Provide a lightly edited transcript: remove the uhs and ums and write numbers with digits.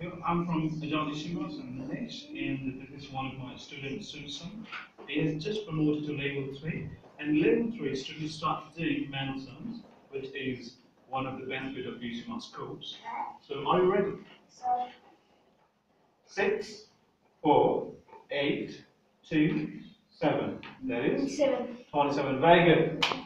I'm from Agile UCMAS and Manish, and this is one of my students, Susam. He has just promoted to level 3, and level 3 students start doing manual sums, which is one of the benefits of UCMAS course. So are you ready? 6, 4, 8, 2, 7. That is 7. 27. Very good.